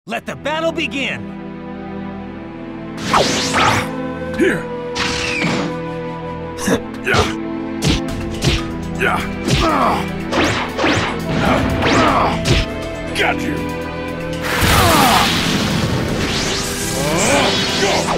Let the battle begin! Here! Yeah! Got you! Go!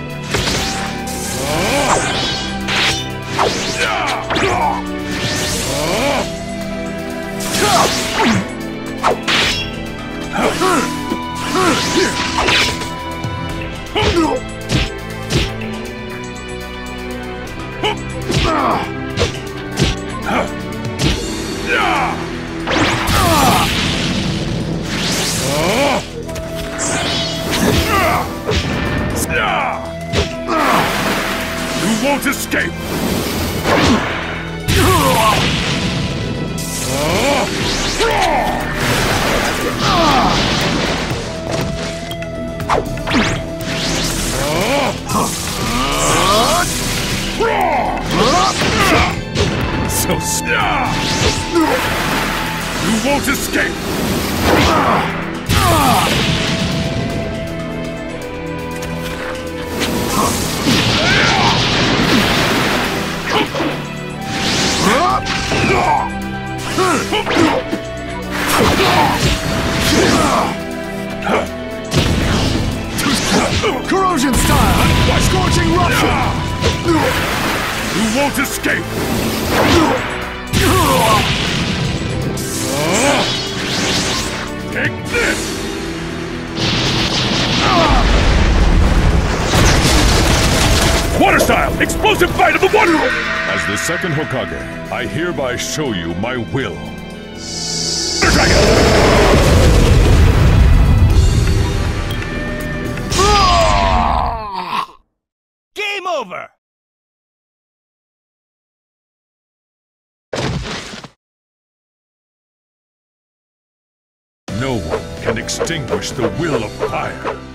You won't escape! So you won't escape! Corrosion style! Scorching rupture! You won't escape! Take this! Water style! Explosive bite of the water! As the second Hokage, I hereby show you my will. Dragon! Game over! No one can extinguish the will of fire.